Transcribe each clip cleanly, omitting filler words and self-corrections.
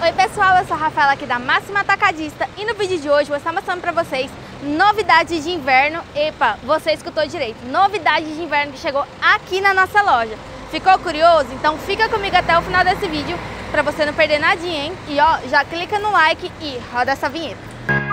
Oi pessoal, eu sou a Rafaela aqui da Máxima Atacadista e no vídeo de hoje vou estar mostrando pra vocês novidades de inverno. Epa, você escutou direito, novidades de inverno que chegou aqui na nossa loja. Ficou curioso? Então fica comigo até o final desse vídeo pra você não perder nadinha, hein? E ó, já clica no like e roda essa vinheta.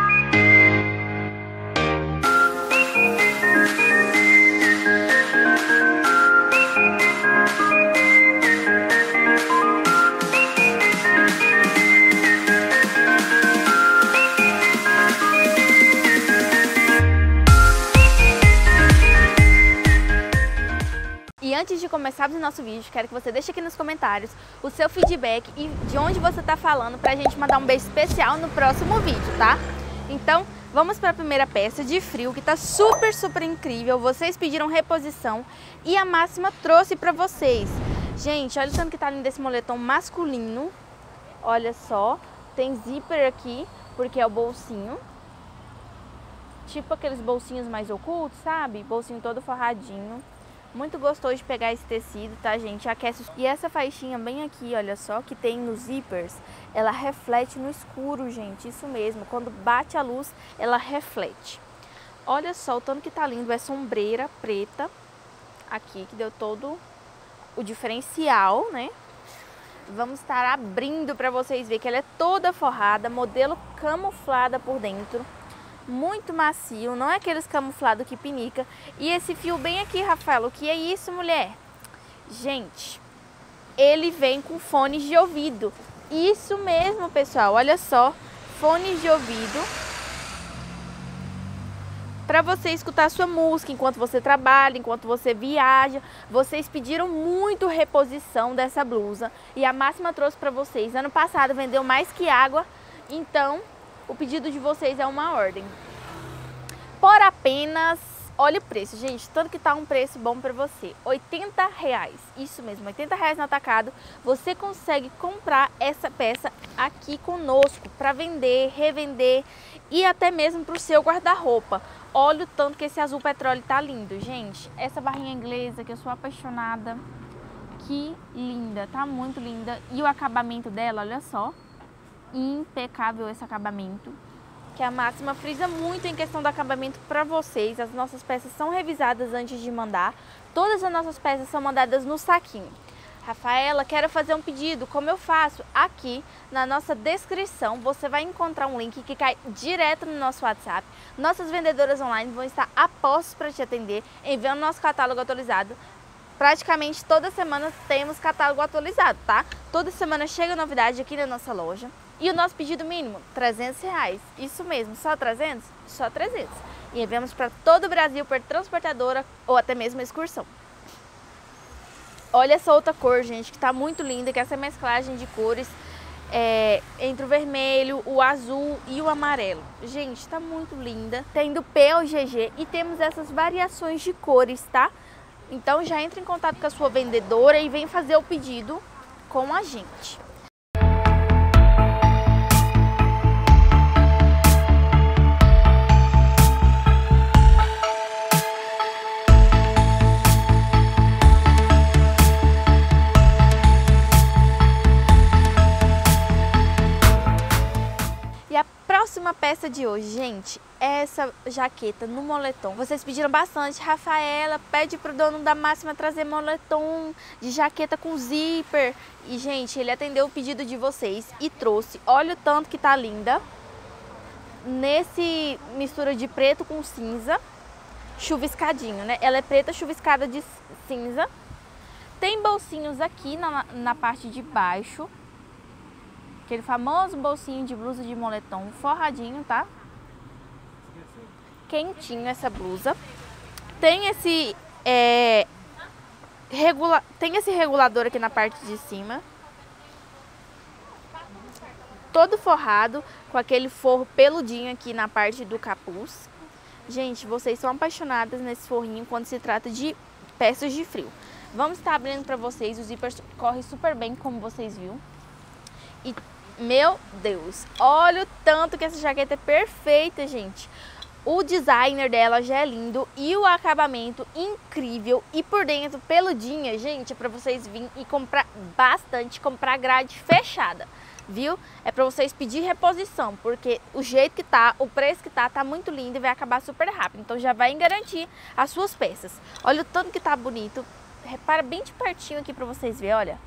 E antes de começarmos o nosso vídeo, quero que você deixe aqui nos comentários o seu feedback e de onde você está falando pra gente mandar um beijo especial no próximo vídeo, tá? Então, vamos para a primeira peça de frio que tá super incrível. Vocês pediram reposição e a Máxima trouxe pra vocês. Gente, olha o tanto que tá lindo esse moletom masculino. Olha só, tem zíper aqui, porque é o bolsinho. Tipo aqueles bolsinhos mais ocultos, sabe? Bolsinho todo forradinho. Muito gostoso de pegar esse tecido, tá, gente? Aquece. E essa faixinha bem aqui, olha só, que tem nos zippers, ela reflete no escuro, gente. Isso mesmo, quando bate a luz, ela reflete. Olha só o tanto que tá lindo, é sombreira preta aqui, que deu todo o diferencial, né? Vamos estar abrindo pra vocês verem que ela é toda forrada, modelo camuflada por dentro. Muito macio, não é aqueles camuflados que pinica. E esse fio bem aqui, Rafaela, o que é isso, mulher? Gente, ele vem com fones de ouvido. Isso mesmo, pessoal, olha só, fones de ouvido. Para você escutar sua música enquanto você trabalha, enquanto você viaja. Vocês pediram muito reposição dessa blusa e a Máxima trouxe para vocês. Ano passado vendeu mais que água, então o pedido de vocês é uma ordem. Por apenas, olha o preço, gente, tanto que tá um preço bom para você, R$80. Isso mesmo, R$80 no atacado. Você consegue comprar essa peça aqui conosco para vender, revender e até mesmo para o seu guarda-roupa. Olha o tanto que esse azul petróleo tá lindo, gente. Essa barrinha inglesa que eu sou apaixonada, que linda, tá muito linda. E o acabamento dela, olha só. Impecável esse acabamento, que a Máxima frisa muito em questão do acabamento para vocês. As nossas peças são revisadas antes de mandar. Todas as nossas peças são mandadas no saquinho. Rafaela, quero fazer um pedido, como eu faço? Aqui na nossa descrição você vai encontrar um link que cai direto no nosso WhatsApp. Nossas vendedoras online vão estar a postos para te atender, enviando nosso catálogo atualizado. Praticamente toda semana temos catálogo atualizado, tá? Toda semana chega novidade aqui na nossa loja. E o nosso pedido mínimo, R$300. Isso mesmo, só 300? Só 300. E enviamos para todo o Brasil por transportadora ou até mesmo excursão. Olha essa outra cor, gente, que tá muito linda, que é essa mesclagem de cores entre o vermelho, o azul e o amarelo. Gente, tá muito linda. Tem do P ao GG e temos essas variações de cores, tá? Então já entre em contato com a sua vendedora e vem fazer o pedido com a gente. Próxima peça de hoje, gente, é essa jaqueta no moletom. Vocês pediram bastante, Rafaela, pede pro dono da Máxima trazer moletom de jaqueta com zíper. E, gente, ele atendeu o pedido de vocês e trouxe. Olha o tanto que tá linda. Nesse mistura de preto com cinza, chuviscadinho, né? Ela é preta chuviscada de cinza. Tem bolsinhos aqui na parte de baixo. Aquele famoso bolsinho de blusa de moletom forradinho, tá? Quentinho essa blusa. Tem esse regulador aqui na parte de cima. Todo forrado, com aquele forro peludinho aqui na parte do capuz. Gente, vocês são apaixonadas nesse forrinho quando se trata de peças de frio. Vamos estar abrindo pra vocês, o zíper corre super bem, como vocês viram. E meu Deus, olha o tanto que essa jaqueta é perfeita, gente. O designer dela já é lindo e o acabamento incrível. E por dentro, peludinha, gente, é pra vocês virem e comprar bastante, comprar grade fechada. viu? É para vocês pedir reposição, porque o jeito que tá, o preço que tá muito lindo e vai acabar super rápido. Então já vai garantir as suas peças. Olha o tanto que tá bonito. Repara bem de pertinho aqui para vocês verem, olha.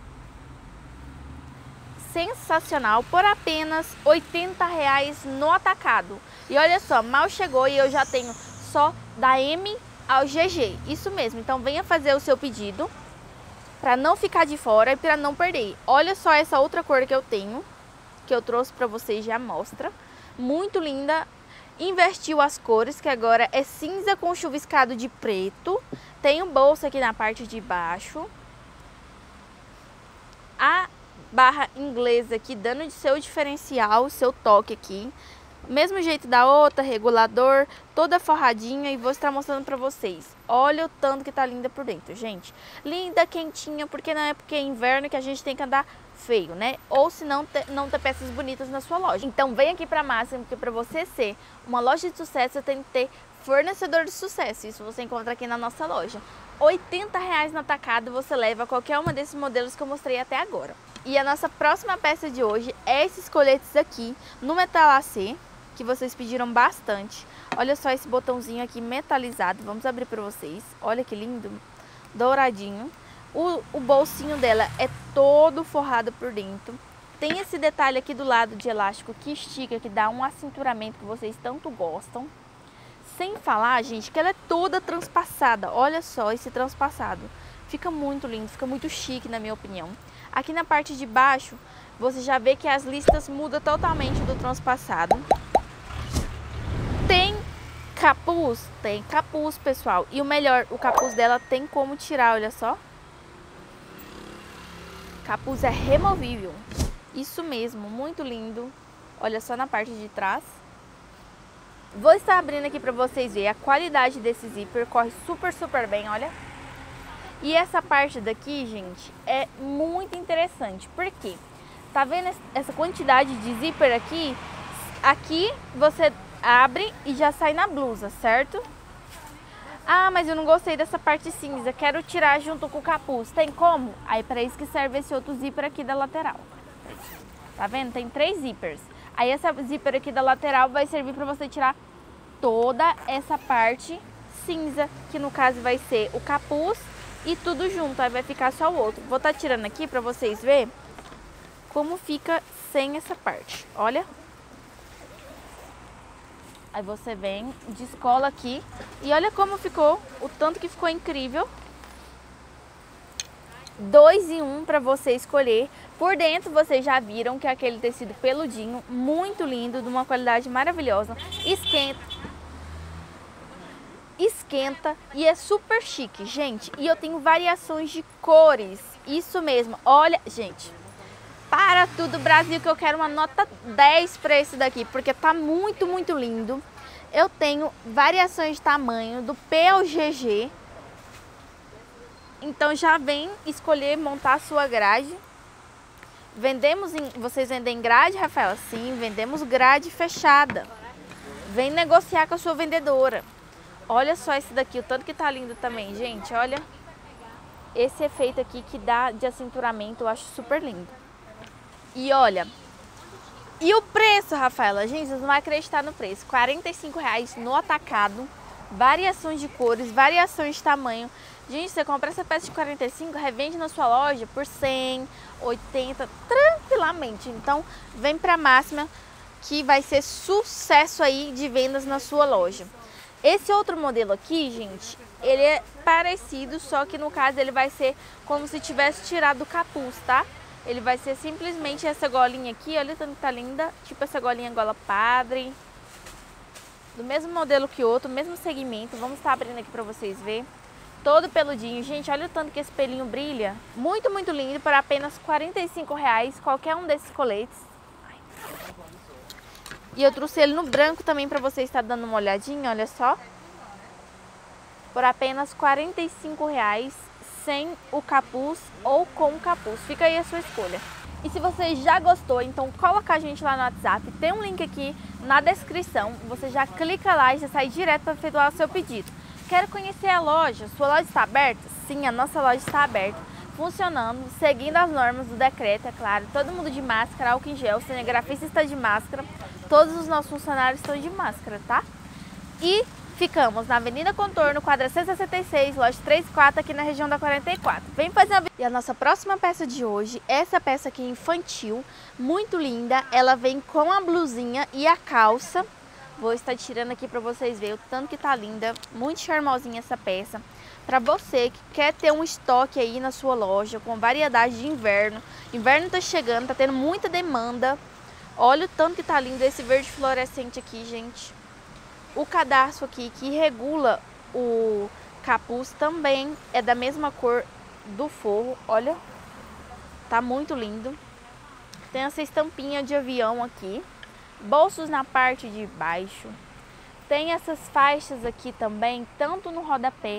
Sensacional, por apenas R$80 no atacado. E olha só, mal chegou e eu já tenho só da M ao GG. Isso mesmo, então venha fazer o seu pedido para não ficar de fora e para não perder. Olha só essa outra cor que eu tenho, que eu trouxe para vocês já mostra. Muito linda. Invertiu as cores, que agora é cinza com chuviscado de preto. Tem um bolso aqui na parte de baixo. A barra inglesa aqui dando de seu diferencial, seu toque aqui. Mesmo jeito da outra, regulador, toda forradinha, e vou estar mostrando pra vocês. Olha o tanto que tá linda por dentro, gente. Linda, quentinha, porque na época é inverno que a gente tem que andar feio, né? Ou se não ter peças bonitas na sua loja. Então vem aqui pra Máxima, porque pra você ser uma loja de sucesso, você tem que ter fornecedor de sucesso. Isso você encontra aqui na nossa loja. R$80 no atacado, você leva qualquer uma desses modelos que eu mostrei até agora. E a nossa próxima peça de hoje é esses coletes aqui no metalacê, que vocês pediram bastante. Olha só esse botãozinho aqui metalizado, vamos abrir para vocês. Olha que lindo, douradinho. O bolsinho dela é todo forrado por dentro. Tem esse detalhe aqui do lado de elástico que estica, que dá um acinturamento que vocês tanto gostam. Sem falar, gente, que ela é toda transpassada. Olha só esse transpassado. Fica muito lindo, fica muito chique na minha opinião. Aqui na parte de baixo, você já vê que as listas mudam totalmente do transpassado. Tem capuz? Tem capuz, pessoal. E o melhor, o capuz dela tem como tirar, olha só. Capuz é removível. Isso mesmo, muito lindo. Olha só na parte de trás. Vou estar abrindo aqui para vocês verem a qualidade desse zíper. Corre super bem, olha. E essa parte daqui, gente, é muito interessante. Por quê? Tá vendo essa quantidade de zíper aqui? Aqui você abre e já sai na blusa, certo? Ah, mas eu não gostei dessa parte cinza, quero tirar junto com o capuz. Tem como? Aí para isso que serve esse outro zíper aqui da lateral. Tá vendo? Tem 3 zíperes. Aí essa zíper aqui da lateral vai servir para você tirar toda essa parte cinza, que no caso vai ser o capuz e tudo junto, aí vai ficar só o outro. Vou estar tirando aqui para vocês verem como fica sem essa parte, olha. Aí você vem, descola aqui e olha como ficou, o tanto que ficou incrível. 2 em 1 para você escolher. Por dentro vocês já viram que é aquele tecido peludinho, muito lindo, de uma qualidade maravilhosa. Esquenta e é super chique, gente. E eu tenho variações de cores, isso mesmo. Olha, gente, para tudo Brasil que eu quero uma nota 10 para esse daqui, porque tá muito lindo. Eu tenho variações de tamanho do P ao GG. Então já vem escolher montar a sua grade. Vocês vendem grade, Rafaela? Sim, vendemos grade fechada. Vem negociar com a sua vendedora. Olha só esse daqui, o tanto que tá lindo também, gente, olha. Esse efeito aqui que dá de acinturamento, eu acho super lindo. E olha, e o preço, Rafaela? Gente, vocês não vão acreditar no preço. R$45 no atacado, variações de cores, variações de tamanho. Gente, você compra essa peça de 45, revende na sua loja por 100, 80, tranquilamente. Então, vem pra Máxima que vai ser sucesso aí de vendas na sua loja. Esse outro modelo aqui, gente, ele é parecido, só que no caso ele vai ser como se tivesse tirado o capuz, tá? Ele vai ser simplesmente essa golinha aqui, olha tanto que tá linda, tipo essa golinha gola padre. Do mesmo modelo que o outro, mesmo segmento, vamos estar abrindo aqui pra vocês verem. Todo peludinho, gente, olha o tanto que esse pelinho brilha. Muito lindo, por apenas R$45, qualquer um desses coletes. E eu trouxe ele no branco também para você estar dando uma olhadinha, olha só. Por apenas R$45, sem o capuz ou com o capuz. Fica aí a sua escolha. E se você já gostou, então coloca a gente lá no WhatsApp. Tem um link aqui na descrição. Você já clica lá e já sai direto para efetuar o seu pedido. Quer conhecer a loja? Sua loja está aberta? Sim, a nossa loja está aberta. funcionando, seguindo as normas do decreto, é claro. Todo mundo de máscara, álcool em gel, o cinegrafista está de máscara, todos os nossos funcionários estão de máscara, tá? E ficamos na Avenida Contorno, quadra 166, loja 34, aqui na região da 44. Vem fazer uma... E a nossa próxima peça de hoje, essa peça aqui infantil, muito linda. Ela vem com a blusinha e a calça. Vou estar tirando aqui para vocês verem o tanto que tá linda. Muito charmosinha essa peça. Para você que quer ter um estoque aí na sua loja com variedade de inverno. Inverno tá chegando, tá tendo muita demanda. Olha o tanto que tá lindo esse verde fluorescente aqui, gente. O cadarço aqui que regula o capuz também é da mesma cor do forro. Olha, tá muito lindo. Tem essa estampinha de avião aqui. Bolsos na parte de baixo. Tem essas faixas aqui também, tanto no rodapé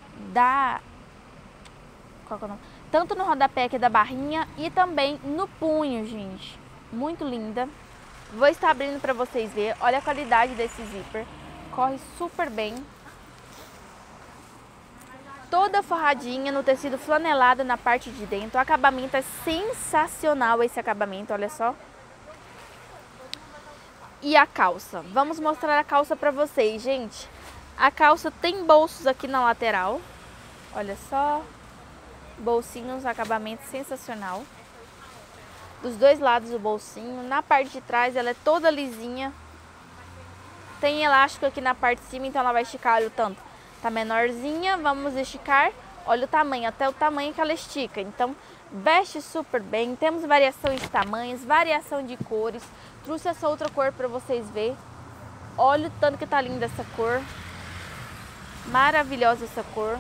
qual que é o nome? Tanto no rodapé aqui da barrinha e também no punho, gente. Muito linda. Vou estar abrindo para vocês verem. Olha a qualidade desse zíper. Corre super bem. Toda forradinha no tecido flanelado na parte de dentro. O acabamento é sensacional, esse acabamento, olha só. E a calça. Vamos mostrar a calça para vocês, gente. A calça tem bolsos aqui na lateral. Olha só. Bolsinhos, acabamento sensacional. Dos dois lados do bolsinho. Na parte de trás ela é toda lisinha. Tem elástico aqui na parte de cima, então ela vai esticar, olha o tanto. Tá menorzinha, vamos esticar. Olha o tamanho, até o tamanho que ela estica. Então, veste super bem. Temos variação de tamanhos, variação de cores. Trouxe essa outra cor para vocês verem. Olha o tanto que tá linda essa cor. Maravilhosa essa cor.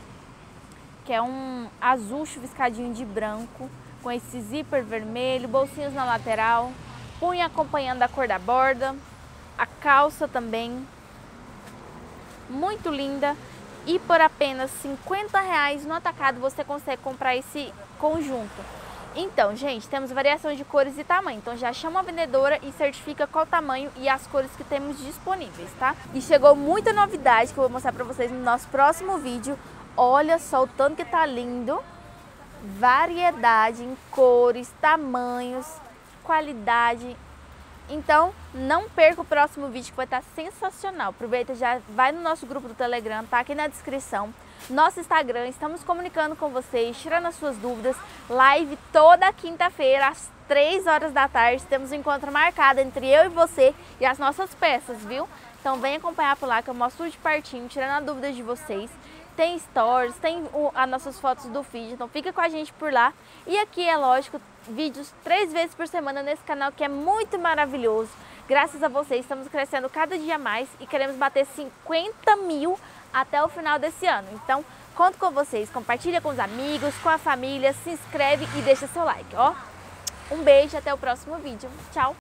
Que é um azul chuviscadinho de branco. Com esse zíper vermelho, bolsinhos na lateral. Punho acompanhando a cor da borda. A calça também, muito linda. E por apenas R$50 no atacado você consegue comprar esse conjunto. Então, gente, temos variação de cores e tamanho. Então já chama a vendedora e certifica qual tamanho e as cores que temos disponíveis, tá? E chegou muita novidade que eu vou mostrar pra vocês no nosso próximo vídeo. Olha só o tanto que tá lindo. Variedade em cores, tamanhos, qualidade. Então, não perca o próximo vídeo que vai estar sensacional. Aproveita, já vai no nosso grupo do Telegram, tá aqui na descrição. Nosso Instagram, estamos comunicando com vocês, tirando as suas dúvidas. Live toda quinta-feira, às 3 horas da tarde. Temos um encontro marcado entre eu e você e as nossas peças, viu? Então, vem acompanhar por lá que eu mostro de pertinho, tirando as dúvidas de vocês. Tem stories, tem as nossas fotos do feed, então fica com a gente por lá. E aqui, é lógico, vídeos 3 vezes por semana nesse canal que é muito maravilhoso. Graças a vocês, estamos crescendo cada dia mais e queremos bater 50 mil até o final desse ano. Então, conto com vocês, compartilha com os amigos, com a família, se inscreve e deixa seu like, ó. Um beijo e até o próximo vídeo. Tchau!